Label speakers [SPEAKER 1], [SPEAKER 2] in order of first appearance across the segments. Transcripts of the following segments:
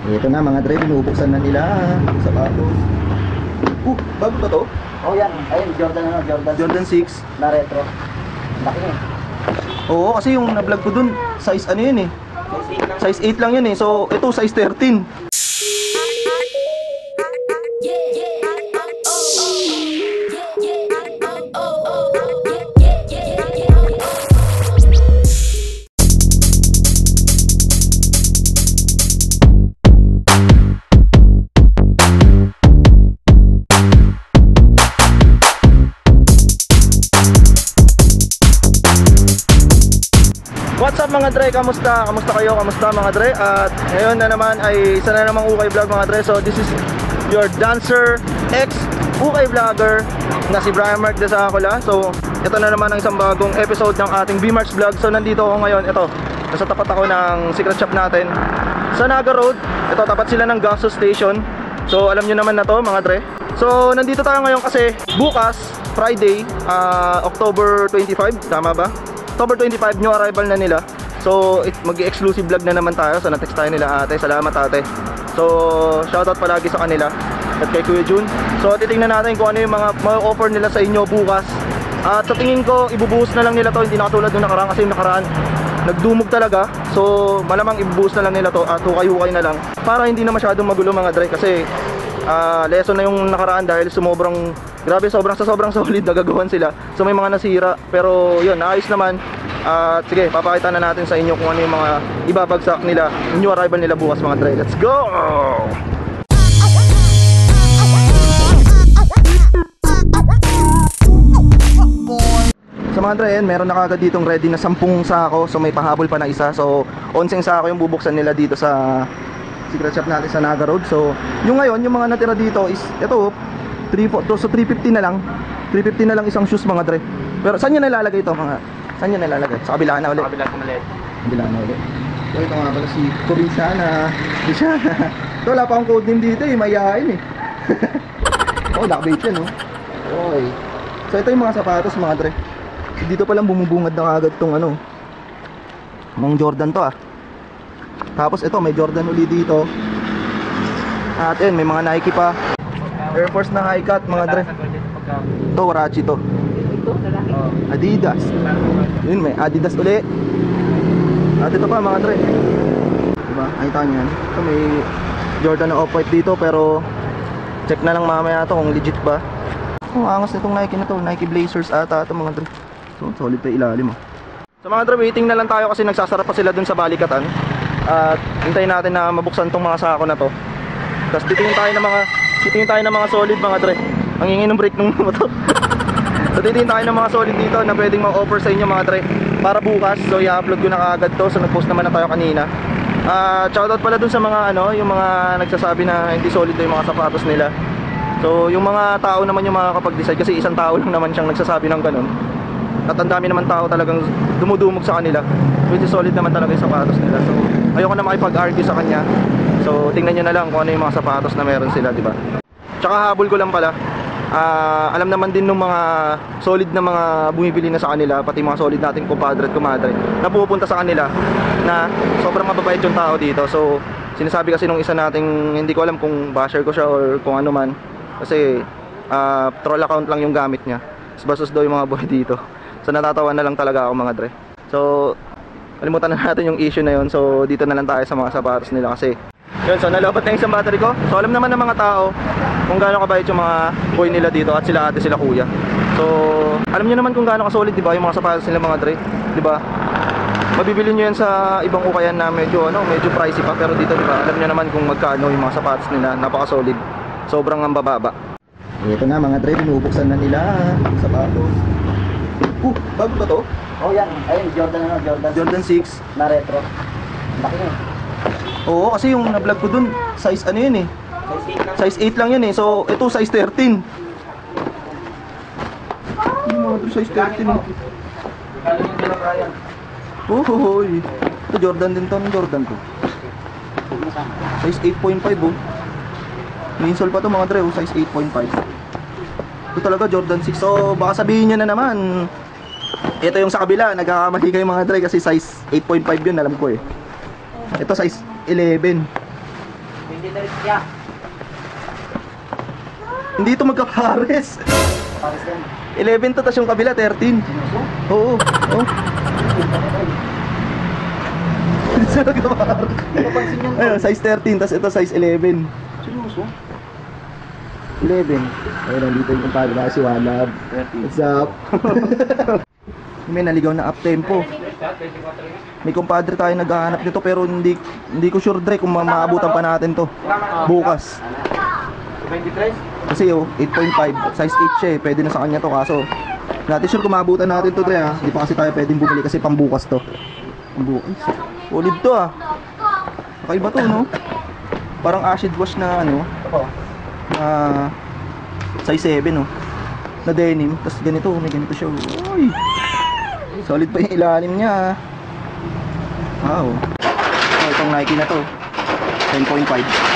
[SPEAKER 1] Ito na mga dre, binubuksan na nila sapatos. Bago ba to?
[SPEAKER 2] Oh yan, ayun, Jordan Jordan.
[SPEAKER 1] Jordan 6
[SPEAKER 2] na retro. Laki na.
[SPEAKER 1] Oo, kasi yung na-vlog ko dun, size ano yun eh, size 8 lang yun eh. So ito size 13. What's up mga dre? Kamusta? Kamusta kayo? Kamusta mga dre? At ngayon na naman ay isa na namang ukay vlog mga dre. So this is your dancer ex ukay vlogger na si Brian Mark de Sacola. So ito na naman ang isang bagong episode ng ating B-Marks vlog. So nandito ako ngayon. Ito, nasa tapat ako ng secret shop natin sa Naga Road. Ito, tapat sila ng gaso station. So alam nyo naman na to mga dre. So nandito tayo ngayon kasi bukas Friday, October 25, tama ba? October 25, new arrival na nila. So mag-exclusive vlog na naman tayo. So na-text tayo nila ate. Salamat ate. So shoutout palagi sa kanila at kay Kuya Jun. So titingnan natin kung ano yung mga offer nila sa inyo bukas. At sa tingin ko ibubuhos na lang nila to. Hindi na katulad nung nakaraan, kasi yung nakaraan nagdumog talaga. So malamang ibubuhos na lang nila to at hukay-hukay na lang para hindi na masyadong magulo mga dre. Kasi lesson na yung nakaraan dahil sobrang grabe, sobrang solid nagagawan sila. So may mga nasira, pero yun, naayos naman. At sige, papakita na natin sa inyo kung ano yung mga ibabagsak nila, yung new arrival nila bukas mga dre. Let's go! So mga dre, meron na kagad ditong ready na 10 sako. So may pahabol pa na isa. So 11 sako yung bubuksan nila dito sa secret shop natin sa Naga Road. So yung ngayon, yung mga natira dito is ito, 350 na lang. 350 na lang isang shoes mga dre. Pero saan nyo nalalagay ito mga? Saan nyo nalalagay? Sa kabila na ulit? Sa kabila kumalit. Kabila na ulit. So ito nga pala si Corinsiana. So wala pa akong code name dito eh, mayayain eh. Oh, lockbait yan oh. Okay. So ito yung mga sapatos mga dre. So dito pa lang bumubungad na kagad tong ano, mga Jordan to ah. Tapos ito may Jordan uli dito. At yun, may mga Nike pa, Air Force na high cut mga dre. Ito Warachi to. Adidas. Yun, may Adidas uli. At ito pa mga dre, diba? Nakita nyo yan. Ito may Jordan na off-white dito, pero check na lang mamaya to kung legit ba. Oh, angas nitong Nike na to. Nike Blazers ata ito mga dre. So solid pa ilalim oh. So mga dre, waiting na lang tayo kasi nagsasarap pa sila dun sa balikatan. At hintayin natin na mabuksan tong mga sako na to. Tapos titingin tayo ng mga solid mga dre. Ang ingin ng break nung motor. So titingin tayo ng mga solid dito na pwedeng ma-offer sa inyo mga dre para bukas. So i-upload ko na kaagad to. So nag-post naman na tayo kanina. Shoutout pala dun sa mga yung mga nagsasabi na hindi solid yung mga sapatos nila. So yung mga tao naman yung makakapag-decide, kasi isang tao lang naman siyang nagsasabi ng ganun. At ang dami naman tao talagang dumudumog sa kanila, which is solid naman talaga yung sapatos nila. So ayoko na makipag-argue sa kanya. So tingnan nyo na lang kung ano yung mga sapatos na meron sila, diba? Tsaka habol ko lang pala, alam naman din ng mga solid na mga bumibili na sa kanila, pati mga solid nating kumpadre at kumadre, na pupunta sa kanila na sobrang mababait yung tao dito. So sinasabi kasi nung isa nating, hindi ko alam kung basher ko siya or kung ano man, kasi troll account lang yung gamit niya. Bastos daw yung mga boy dito. So natatawa na lang talaga ako mga dre. So kalimutan na natin yung issue na yun. So dito na lang tayo sa mga sapatos nila kasi yun, so nalobat na yung isang battery ko. So alam naman ng mga tao kung gaano kabait yung mga boy nila dito, at sila ate, sila kuya. So alam niyo naman kung gaano kasolid, diba, yung mga sapatos nila mga dre, diba? Mabibili nyo yan sa ibang ukayan na medyo pricey pa, pero dito diba, alam niyo naman kung magkano yung mga sapatos nila. Napaka-solid, sobrang ang bababa. Ito na mga dre, binubuksan na nila sapatos. Bago ba to?
[SPEAKER 2] Oh yan, ayun,
[SPEAKER 1] Jordan 6
[SPEAKER 2] na retro. Laki na.
[SPEAKER 1] Oo, kasi yung na-vlog ko dun, size ano yun eh, size 8 lang yun eh. So ito size 13. Yung mga dun size 13 eh. Hoy, ito Jordan din to, Jordan to. Size 8.5 oh. May insole pa to mga dre, oh, size 8.5. Ito talaga Jordan 6. So baka sabihin nyo na naman, ito yung sa kabila, nagkakamali kayo mga dre, kasi size 8.5 yun, alam ko eh. Ito size 11.
[SPEAKER 2] Hindi na rin siya.
[SPEAKER 1] Hindi ito magkapares.
[SPEAKER 2] Pares yan.
[SPEAKER 1] 11 to, tas yung kabila 13. Oo. Oh. Hindi siya nagkapares.
[SPEAKER 2] Napansin yan.
[SPEAKER 1] Ayun, size 13, tas ito size 11.
[SPEAKER 2] Seryoso?
[SPEAKER 1] 11. Ayun, nandito yung kumpadre na si Walab. What's up? May naligaw na up tempo. May kumpadre tayo naghahanap nito pero hindi ko sure Dre kung maabutan pa natin to bukas.
[SPEAKER 2] 23?
[SPEAKER 1] Kasi 8.5 size 8 siya eh. Pwede na sa kanya to kaso natin sure kung maabutan natin to Dre ha. Hindi pa kasi tayo pwedeng bumili kasi pambukas to. Pambukas. Solid to ah. Kakaiba to no? Parang acid wash na ano. Size 7 no. Na denim. Tapos ganito, may ganito siya. Uy. Solid pa yung ilalim niya. Wow. So, itong Nike na to 10.5.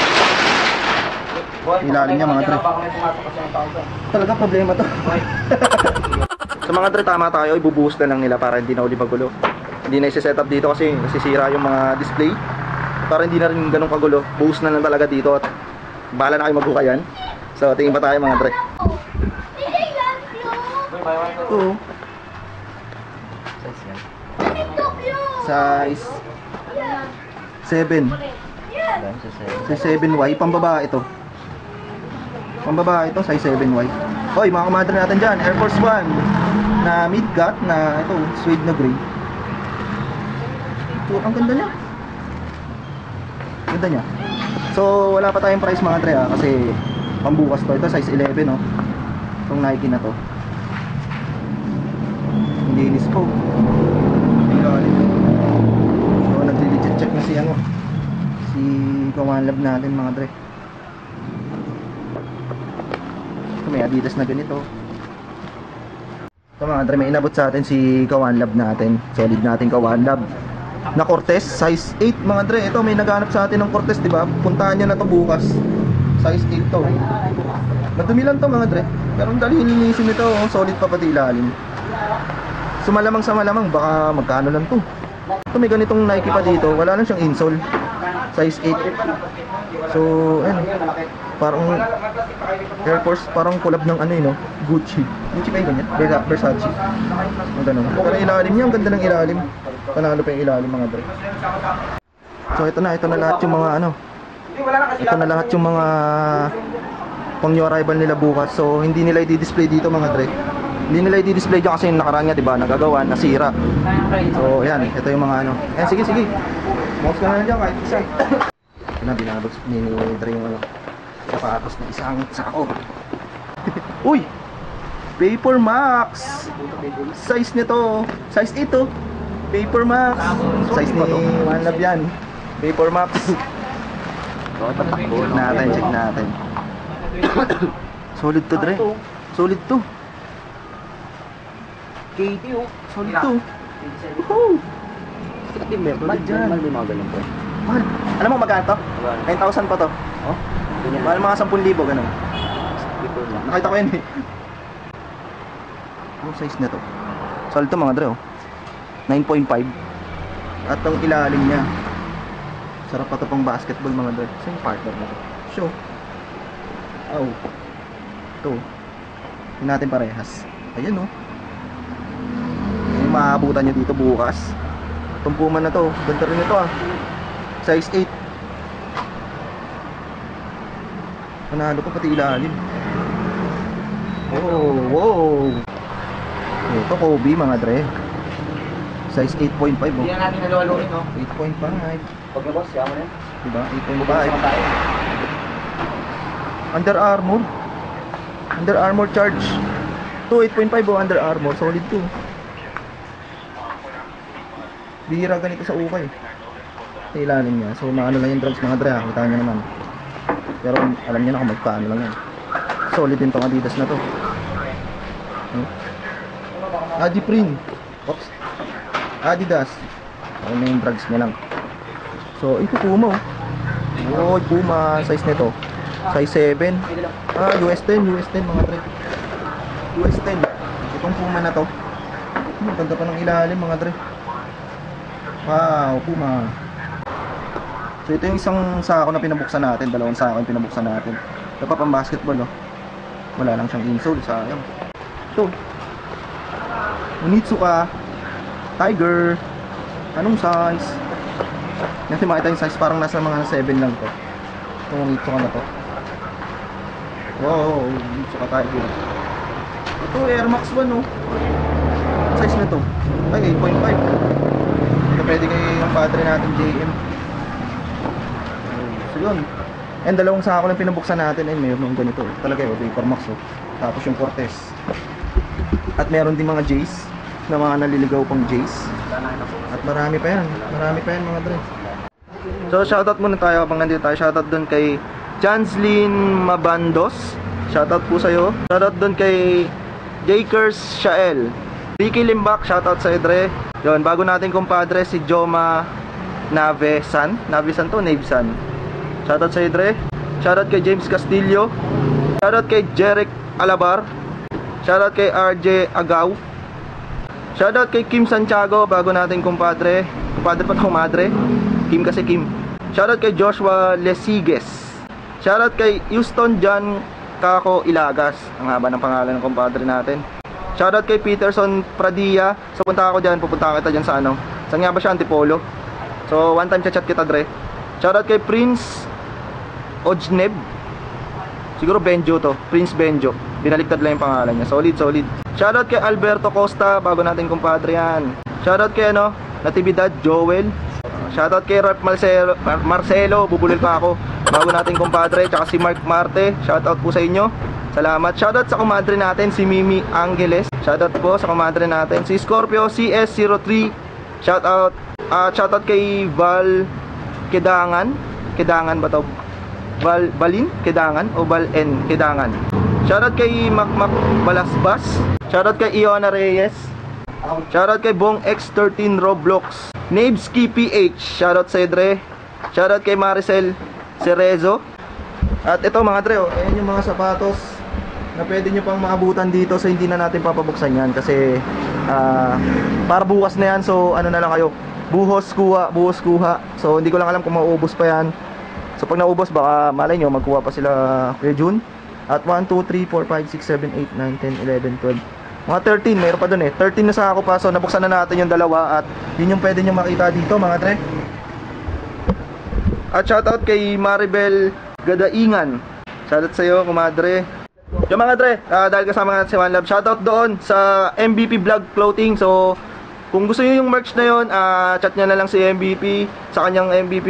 [SPEAKER 1] Ilalim niya mga Dre. Talaga problema to. Sa mga Dre, tama tayo. Ibubuhos na lang nila para hindi na uli magulo. Hindi na isi-set up dito kasi nasisira yung mga display. Para hindi na rin ganun kagulo. Buhos na lang talaga dito at bahala na kayo maghukayan. So, tingin pa tayo mga Dre. Ito. Size 7. Size 7Y. Pambaba ito. Pambaba ito. Size 7Y. Hoy, mga kumadre natin dyan. Air Force 1 na mid-cut na ito. Suede na gray. Ito, ang ganda niya. Ganda niya. So, wala pa tayong price mga Dre kasi pambukas to. Ito size 11 no. Itong Nike na to. Linis po. So, nagli-legit check na si ano. Si Kawanlab natin mga Dre. Ito may Adidas na ganito. Ito mga Dre, may inabot sa atin si Kawanlab natin. Solid natin Kawanlab. Na Cortez, size 8 mga Dre. Ito may naghanap sa atin ng Cortez, di ba? Puntahan niyo na to bukas. Size 8 to. Madumi lang to mga Dre. Pero ang dali linisin nito, solid pa pati ilalim. So malamang sa malamang baka magkano lang to. Ito may ganitong Nike pa dito, wala lang siyang insole. Size 8. So ayun, parang Air Force, parang collab ng ano no, Gucci. Gucci ba yung ganyan? Versace. Ang ganun. Pero ilalim niya, ang ganda ng ilalim. Panalo pa yung ilalim mga Dre. So ito na lahat yung mga ano. Ito na lahat yung mga pang new arrival nila bukas. So hindi nila i-display dito mga Dre. Hindi nila i-display dyan kasi yung nakaraan niya, diba, nagagawa, nasira. So, yan, ito yung mga ano. Sige. Mouse ka na lang dyan kahit isa. Ito na, binabot ni Dre yung ano, sapatos na isang sako. Uy! Paper Max! Size nito, size 8 to. Paper Max! Size ni Wanlab yan. Paper Max. Check natin. Solid to Dre. Solid to.
[SPEAKER 2] KD oh.
[SPEAKER 1] Solid to. Woohoo!
[SPEAKER 2] Mahal dyan. Mahal may mga ganun po.
[SPEAKER 1] Mahal. Alam mo magkano to? 9,000 pa to.
[SPEAKER 2] Oh? Ganyan.
[SPEAKER 1] Mahal mga 10,000 ganun. Nakita ko yun eh. Ang size na to. Solid to mga Dre oh. 9.5. At ang ilalim niya. Sarap pa to pang basketball mga Dre. Saan yung partner na to? Show. Oh. Ito. Tingnan natin parehas. Ayan oh. Yung maabutan nyo dito bukas. Itong Puma na to. Ganda rin ito ah. Size 8. Panalo ko pati ilalim. Wow. Ito Kobe mga Dre. Size 8.5 oh.
[SPEAKER 2] Hindi na natin naluwaluin no?
[SPEAKER 1] 8.5.
[SPEAKER 2] Pag na boss, kaya mo na yun.
[SPEAKER 1] Diba?
[SPEAKER 2] Bubasa
[SPEAKER 1] 8.5.
[SPEAKER 2] tayo.
[SPEAKER 1] Under Armour. Under Armour charge. To 8.5 oh, Under Armour. Solid to. Bihira ganito sa ukay. Sa ilalim niya. So maano lang yung drugs mga Dre. Kita nyo naman. Pero alam niyo na kung magpaano lang yan. Solid din tong Adidas na to. Adiprint. Oops. Adidas. Ano yung drugs niya lang. So ito Puma oh. Oh Puma. Size nito. Size 7. US 10 mga Dre. US 10. Itong Puma na to. Ganda pa ng ilalim mga Dre. Wow, Puma. So ito yung isang sako na pinabuksan natin, dalawang sako yung pinabuksan natin. Ito pa pang basketball, oh. Wala lang siyang insole, sayang. So, Onitsuka Tiger. Anong size? Kasi makita yung size, parang nasa mga 7 lang to. Itong Onitsuka na to. Wow, Onitsuka Tiger. Ito Air Max 1, oh. Size na to ay 8.5. Ito pwede kay yung padre natin JM. So yun. And dalawang sako lang pinabuksan natin ay mayroon ng ganito, talaga yung Vapor Max, oh. Tapos yung Cortez. At meron din mga Jays na mga naliligaw pang Jays. At marami pa yan mga dre. So shoutout muna tayo habang nandito tayo. Shoutout dun kay Janslyn Mabandos. Shoutout po sa'yo. Shoutout dun kay Jakers Shael. Ricky Limbak, shoutout sa Dre. Yun, bago natin kumpadre si Joma Navesan. Navesan to, Navesan. Shoutout sa Dre. Shoutout kay James Castillo. Shoutout kay Jeric Alabar. Shoutout kay RJ Agaw. Shoutout kay Kim Santiago, bago natin kumpadre. Kumpadre pa to, madre. Kim kasi Kim. Shoutout kay Joshua Lesiges. Shoutout kay Houston John Kako Ilagas. Ang haba ng pangalan ng kumpadre natin. Shoutout kay Peterson Pradilla. So punta ako dyan, pupunta kita dyan sa ano. Saan nga ba siya? Antipolo. So one time chat kita dre. Shoutout kay Prince Ojneb. Siguro Benjo to, Prince Benjo. Binaliktad lang yung pangalan niya. Solid. Shoutout kay Alberto Costa, bago natin kumpadre yan. Shoutout kay Natividad Joel. Shoutout kay Rep Marcelo, bubulil pa ako. Bago natin kumpadre, tsaka si Mark Marte. Shoutout po sa inyo. Salamat. Shoutout sa kumadre natin, si Mimi Angeles. Shoutout po sa kumadre natin, si Scorpio CS03. Shoutout. Shoutout kay Val Kedangan. Kedangan ba to? Balin Kedangan o Balen Kedangan. Shoutout kay Makmak Balasbas. Shoutout kay Iona Reyes. Shoutout kay Bong X13 Roblox. Naveski PH. Shoutout sa Dre. Shoutout kay Maricel Cerezo. At ito mga Dre, ayan yung mga sapatos na pwede nyo pang maabutan dito. So hindi na natin papabuksan yan kasi para bukas na yan. So ano na lang kayo, buhos kuha. So hindi ko lang alam kung mauubos pa yan. So pag naubos, baka malay nyo magkuha pa sila Kuya June. At 1, 2, 3, 4, 5, 6, 7, 8, 9, 10, 11, 12, mga 13, mayroon pa dun 13 na sa ako pa. So nabuksan na natin yung dalawa. At yun yung pwede nyo makita dito mga Dre. At shoutout kay Maribel Gadaingan. Shoutout sa'yo kumadre. Yung mga Dre, dahil kasama natin si One Love, shoutout doon sa MVP Vlog Clothing. So kung gusto nyo yung merch na yun, chat nyo na lang si MVP sa kanyang MVP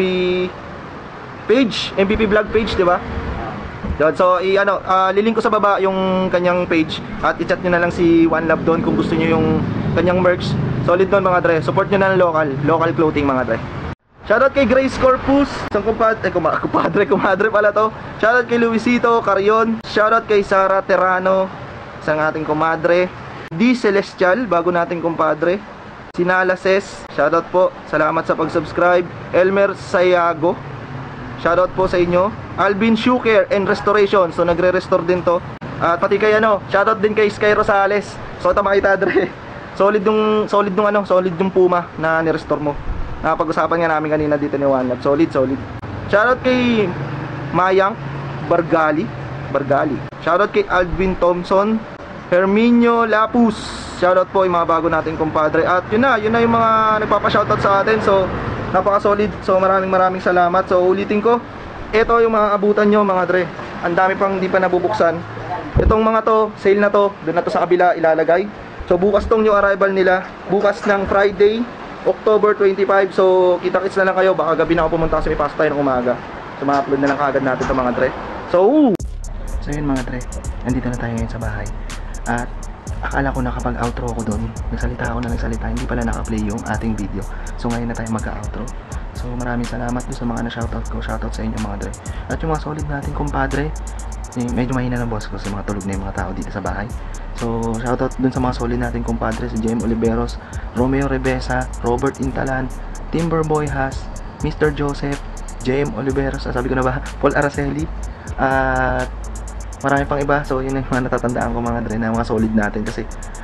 [SPEAKER 1] page, MVP Vlog page, di ba? So lilink ko sa baba yung kanyang page at i-chat nyo na lang si One Love doon kung gusto nyo yung kanyang merch. Solid doon mga Dre. Support nyo na ng local clothing mga Dre. Shoutout kay Grace Corpus, isang kumadre pala to. Shoutout kay Luisito Carion. Shoutout kay Sara Terrano, isang ating kumadre. D Celestial, bago nating kumpadre. Sinala Ses, shoutout po. Salamat sa pag-subscribe. Elmer Sayago, shoutout po sa inyo. Alvin Shuker and Restoration, so nagre-restore din to. At pati kay shoutout din kay Sky Rosales. So ito makita Dre. Solid yung Puma na ni-restore mo. Napag-usapan nga namin kanina dito ni One Love. Solid. Shoutout kay Mayang Bargali. Shoutout kay Alvin Thompson, Herminio Lapus. Shoutout po yung mga bago nating kumpadre. At yun na yung mga nagpapa-shoutout sa atin. So napaka-solid. So maraming salamat. So ulitin ko, ito yung mga abutan nyo mga Dre. Ang dami pang di pa nabubuksan. Itong mga to, sale na to, doon na to sa kabila ilalagay. So bukas tong yung arrival nila. Bukas ng Friday, October 25. So kita-kits na lang kayo. Baka gabi na ako pumunta kasi may pasok tayo ng umaga. So ma-upload na lang kaagad natin ito mga Dre. So yun mga Dre, nandito na tayo ngayon sa bahay. At akala ko nakapag-outro ako doon. Nagsalita. Hindi pala naka-play yung ating video. So ngayon na tayo magka-outro. So maraming salamat doon sa mga na-shoutout ko. Shoutout sa inyo mga Dre. At yung mga solid natin kumpadre, medyo mahina ng boss ko kasi mga tulog na yung mga tao dito sa bahay. So shoutout dun sa mga solid natin kumpadre, si JM Oliveros, Romeo Rebesa, Robert Intalan, Timberboy Has, Mr. Joseph, JM Oliveros, sabi ko na ba, Paul Araceli, at marami pang iba. So yun yung mga natatandaan ko mga Dre, na mga solid natin kasi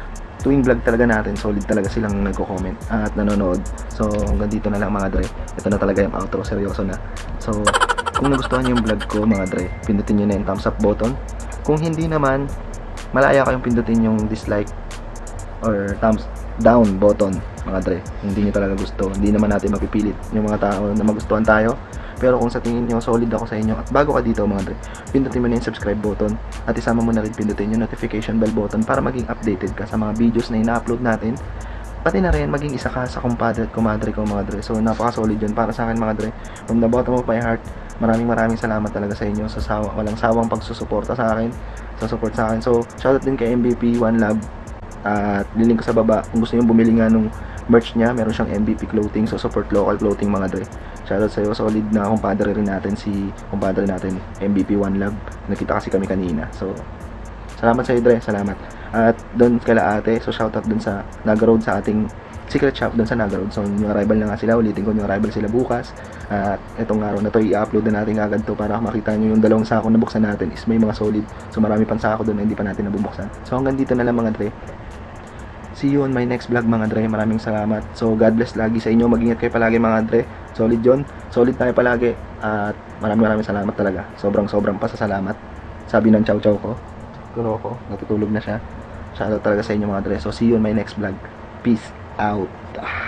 [SPEAKER 1] tuwing vlog talaga natin, solid talaga silang nagko-comment at nanonood. So hanggang dito na lang mga dre. Ito na talaga yung outro, seryoso na. So kung nagustuhan niyo yung vlog ko mga dre, pindutin niyo na yung thumbs up button. Kung hindi naman, malaya kayong pindutin yung dislike or thumbs down button mga dre. Hindi niyo talaga gusto, hindi naman natin mapipilit yung mga tao na magustuhan tayo. Pero kung sa tingin nyo solid ako sa inyo at bago ka dito mga dre, pindutin mo na yung subscribe button at isama mo na rin pindutin yung notification bell button para maging updated ka sa mga videos na ina-upload natin. Pati na rin maging isa ka sa kumpadre at kumadre ko mga dre. So napaka solid yun para sa akin mga dre. From the bottom of my heart, maraming salamat talaga sa inyo sa walang sawang pagsusuporta sa akin, sa support sa akin. So shoutout din kay MVP One Love. At lilink ko sa baba kung gusto niyo bumili nga nung merch niya, meron siyang MVP clothing, so support local clothing mga dre. Shoutout sa iyo, solid na kumpadre rin natin si kumpadre natin MVP One Love. Nakita kasi kami kanina. So salamat sa iyo dre, salamat. At doon kala ate, so shoutout doon sa Naga Road sa ating secret shop doon sa Naga Road. So yung arrival na nga sila, ulitin ko yung arrival sila bukas. At itong araw na to i-upload na natin agad to para makita nyo yung dalawang sako na buksan natin is may mga solid. So marami pang sako doon na hindi pa natin nabubuksan. So hanggang dito na lang mga dre. See you on my next vlog mga dre. Maraming salamat. So God bless lagi sa inyo. Mag-ingat kayo palagi mga dre. Solid yun. Solid tayo palagi. At maraming salamat talaga. Sobrang pasasalamat. Sabi ng chow chow ko. Kuno ko. Natutulog na siya. Shoutout talaga sa inyo mga dre. So see you on my next vlog. Peace out.